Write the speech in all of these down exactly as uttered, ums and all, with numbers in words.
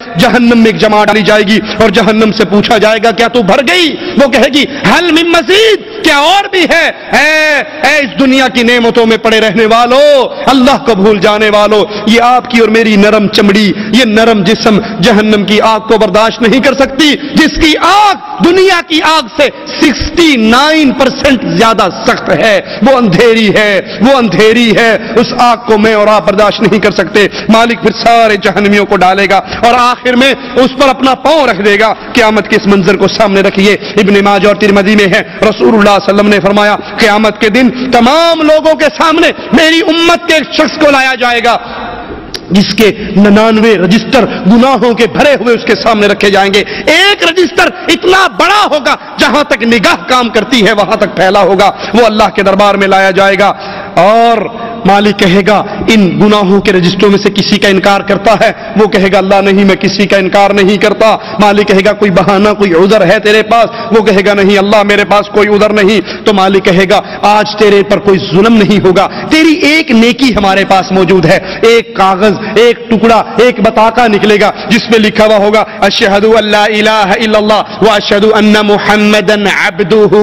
جہنم میں ایک جماعت ڈالی جائے گی اور جہنم سے پوچھا جائے گا کیا تو بھر گئی؟ وہ کہے گی حل من مزید، کیا اور بھی ہے؟ اے اے اس دنیا کی نعمتوں میں پڑے رہنے والو، اللہ کو بھول جانے والو، یہ آپ کی اور میری نرم چمڑی، یہ نرم جسم جہنم کی آگ کو برداشت نہیں کر سکتی، جس کی آگ دنیا کی آگ سے سکسٹی نائن پرسنٹ زیادہ سخت ہے، وہ اندھیری ہے، وہ اندھیری ہے، اس آگ کو میں اور آپ برداشت نہیں کر سکتے۔ مالک پھر سارے جہنمیوں کو ڈالے گا اور آخر میں اس پر اپنا پاؤں رکھ دے گا۔ قیامت کے اس منظر کو سامنے رکھیے، ابن ماجہ اور ترمذی میں ہے، رسول اللہ صلی اللہ علیہ وسلم نے فرمایا قیامت کے دن تمام لوگوں کے سامنے میری امت کے ایک شخص کو لایا جائے گا جس کے ننانوے رجسٹر گناہوں کے بھرے ہوئے اس کے سامنے رکھے جائیں گے۔ ایک رجسٹر اتنا بڑا ہوگا جہاں تک نگاہ کام کرتی ہے وہاں تک پھیلا ہوگا، وہ اللہ کے دربار میں لایا جائے گا اور مالک کہے گا ان گناہوں کے رجسٹروں میں سے کسی کا انکار کرتا ہے؟ وہ کہے گا اللہ نہیں، میں کسی کا انکار نہیں کرتا۔ مالک کہے گا کوئی بہانہ، کوئی عذر ہے تیرے پاس؟ وہ کہے گا نہیں اللہ میرے پاس کوئی عذر نہیں۔ تو مالک کہے گا آج تیرے پر کوئی ظلم نہیں ہوگا، تیری ایک نیکی ہمارے پاس موجود ہے، ایک کاغذ، ایک ٹکڑا، ایک بطاقہ نکلے گا جس میں لکھا ہوا ہوگا اشہد ان لا الہ الا اللہ واشہد ان محمدا عبدہ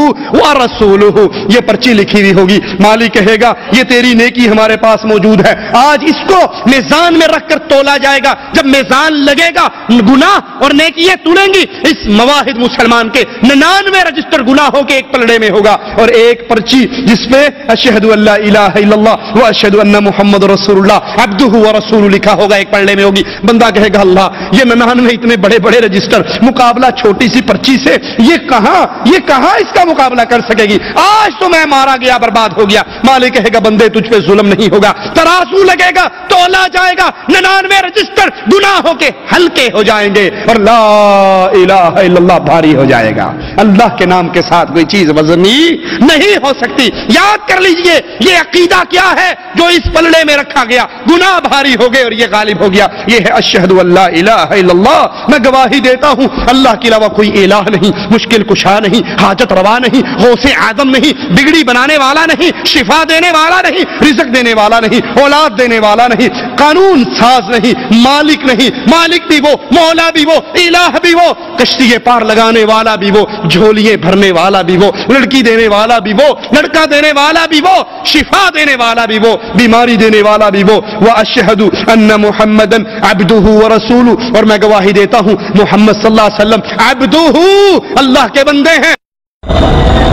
ورسولہ، یہ پرچی لکھی ہوئی ہوگی۔ مالک کہے گا یہ تیری نیکی ہمارے پاس موجود ہے، آج اس کو میزان میں رکھ کر تولا جائے گا، جب میزان لگے گا گناہ اور نیکیاں تلیں گی، اس مواحد مسلمان کے ننانوے رجسٹر گناہوں کے ایک پلڑے میں ہوگا اور ایک پرچی جس میں اشہد ان لا الہ الا اللہ واشہد ان محمد رسول اللہ عبدہ ورسولہ لکھا ہوگا ایک پلڑے میں ہوگی۔ بندہ کہے گا اللہ یہ ننانوے اتنے بڑے بڑے رجسٹر مقابلہ چھوٹی سی پرچی سے، یہ کہاں یہ کہاں اس کا مقابلہ کر سکے گی؟ آج تو میں مارا گیا، برباد ہو گیا۔ مالک کہے گا بندے تجھ پہ ظلم نہیں ہوگا، ترازو لگے گا، تولا جائے گا، ننانوے رجسٹر گناہوں کے ہلکے ہو جائیں گے اور لا الہ الا اللہ بھاری ہو جائے گا۔ اللہ کے نام کے ساتھ کوئی چیز وزنی نہیں ہو سکتی۔ یاد کر لیجئے یہ عقیدہ کیا ہے جو اس پلڑے میں رکھا گیا، گناہ بھاری ہو گئے اور یہ غالب ہو گیا، یہ ہے اشہد ان لا الہ الا اللہ، میں گواہی دیتا ہوں اللہ کے علاوہ کوئی الہ نہیں، مشکل کشا نہیں، حاجت روا نہیں، غوث اعظم نہیں، بگڑی بنانے والا نہیں، شفا دینے والا نہیں، رزق دینے والا نہیں، اولاد دینے والا نہیں، قانون ساز نہیں، مالک نہیں، مالک بھی وہ، مولا بھی وہ، الہ بھی وہ، کشتی پار لگانے والا بھی وہ، جھولیے بھرنے والا بھی وہ، لڑکی دینے والا بھی وہ، لڑکا دینے والا بھی وہ، شفا دینے والا بھی وہ، بیماری دینے والا بھی وہ، واشہد ان محمدا عبدہ ورسولہ، اور میں گواہی دیتا ہوں محمد صلی اللہ علیہ وسلم عبدہ، اللہ کے بندے ہیں۔